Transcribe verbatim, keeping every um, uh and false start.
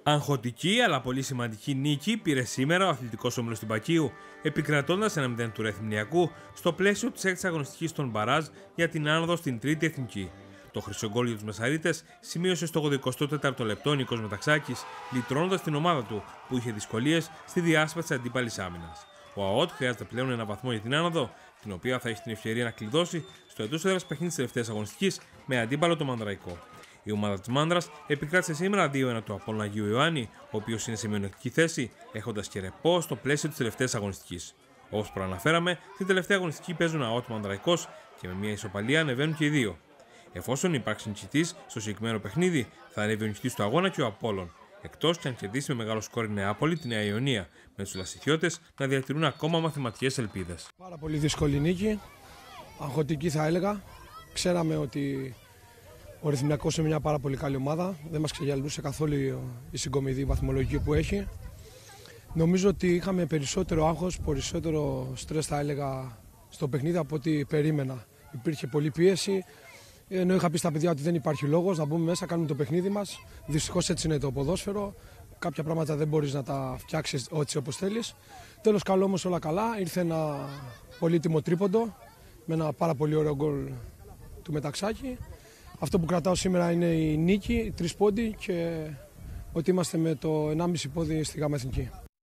Αγχωτική αλλά πολύ σημαντική νίκη πήρε σήμερα ο αθλητικός όμιλος του Πακίου, επικρατώντας ένα μηδέν του Ρεθυμνιακού στο πλαίσιο της έκτης αγωνιστικής των Μπαράζ για την άνοδο στην τρίτη εθνική. Το χρυσό γκολ για τους Μεσαρίτες σημείωσε στο ογδοηκοστό τέταρτο λεπτό ο Νίκος Μεταξάκης, λυτρώνοντας την ομάδα του που είχε δυσκολίες στη διάσπαση της αντίπαλης άμυνας. Ο ΑΟΤ χρειάζεται πλέον ένα βαθμό για την άνοδο, την οποία θα έχει την ευκαιρία να κλειδώσει στο εντός έδρας παιχνίδι της τελευταίας αγωνιστικής με αντίπαλο το Μανδραϊκό. Η ομάδα της Μάνδρας επικράτησε σήμερα δύο ένα του Απόλλωνα Αγίου Ιωάννη, ο οποίος είναι σε μειονεκτική θέση, έχοντας και ρεπό στο πλαίσιο της τελευταίας αγωνιστικής. Όπως προαναφέραμε, την τελευταία αγωνιστική παίζουν ΑΟΤ Μανδραϊκός και με μια ισοπαλία ανεβαίνουν και οι δύο. Εφόσον υπάρξει νικητής στο συγκεκριμένο παιχνίδι, θα ανέβει ο νικητής του αγώνα και ο Απόλλων. Εκτός και αν κερδίσει με μεγάλο σκόρ η Νεάπολη τη Νέα Ιωνία, με τους Λασιθιώτες να διατηρούν ακόμα μαθηματικές ελπίδες. Πάρα πολύ δύσκολη νίκη, αγχωτική θα έλεγα. Ξέραμε ότι ο Ρεθυμνιακός είναι μια πάρα πολύ καλή ομάδα. Δεν μας ξεγελούσε καθόλου η συγκομιδή βαθμολογική που έχει. Νομίζω ότι είχαμε περισσότερο άγχος, περισσότερο στρες θα έλεγα στο παιχνίδι από ό,τι περίμενα. Υπήρχε πολλή πίεση. Ενώ είχα πει στα παιδιά ότι δεν υπάρχει λόγος να μπούμε μέσα, κάνουμε το παιχνίδι μας. Δυστυχώς έτσι είναι το ποδόσφαιρο. Κάποια πράγματα δεν μπορείς να τα φτιάξεις έτσι όπως θέλεις. Τέλος, καλό όμως όλα καλά. Ήρθε ένα πολύτιμο τρίποντο με ένα πάρα πολύ ωραίο γκολ του Μεταξάκη. Αυτό που κρατάω σήμερα είναι η νίκη, τρεις πόντι και ότι είμαστε με το ενάμιση πόδι στη ΓΑΜΑ Εθνική.